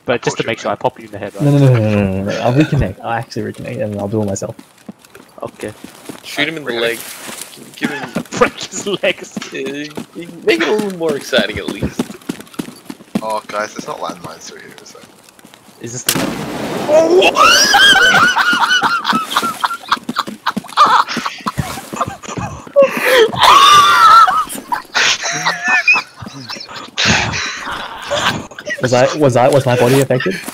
But just to make sure, I pop you in the head, right? No. I'll reconnect. I'll actually reconnect, and I'll do it myself. Okay. Shoot him in the leg. Give him. Break his legs. Make it a little more exciting, at least. Oh, guys, there's not landmines through here, is there? Is this the? Was my body affected?